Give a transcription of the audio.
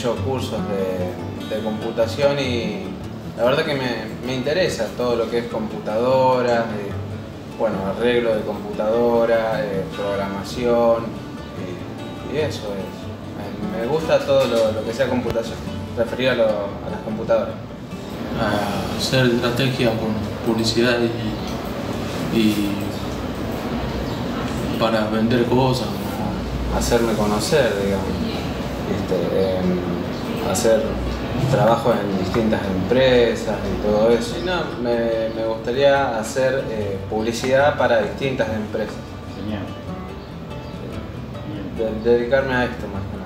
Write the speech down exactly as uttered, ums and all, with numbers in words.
hecho cursos de, de computación y la verdad que me, me interesa todo lo que es computadoras, eh, bueno, arreglo de computadora, eh, programación y, y eso es. Me, me gusta todo lo, lo que sea computación, referido a, lo, a las computadoras. A hacer estrategia con publicidad y, y para vender cosas. Hacerme conocer, digamos, ¿viste? Eh, hacer trabajo en distintas empresas y todo eso. Y no, me, me gustaría hacer eh, publicidad para distintas empresas. Genial. De, dedicarme a esto más que nada.